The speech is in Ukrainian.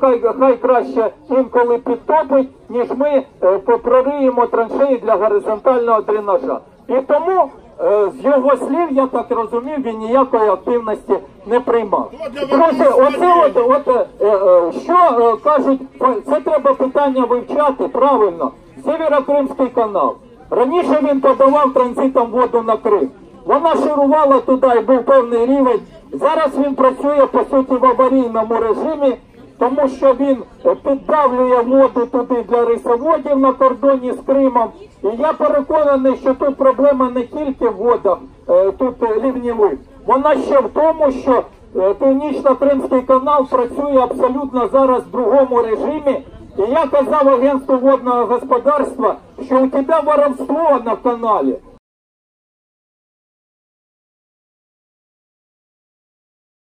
хай краще інколи підтопить, ніж ми прориємо траншеї для горизонтального дренажа. І тому, з його слів, я так розумів, він ніякої активності не приймав. Друзі, що кажуть, це треба питання вивчати правильно. Сєвєрокримський канал. Раніше він подавав транзитом воду на Крим. Вона ширувала туди і був певний рівень. Зараз він працює, по суті, в аварійному режимі, тому що він піддавлює воду туди для рисоводів на кордоні з Кримом. І я переконаний, що тут проблема не тільки в водах, тут лівнєвих. Вона ще в тому, що Північно-Кримський канал працює абсолютно зараз в другому режимі. І я казав агентству водного господарства, що у тебе воровство на каналі.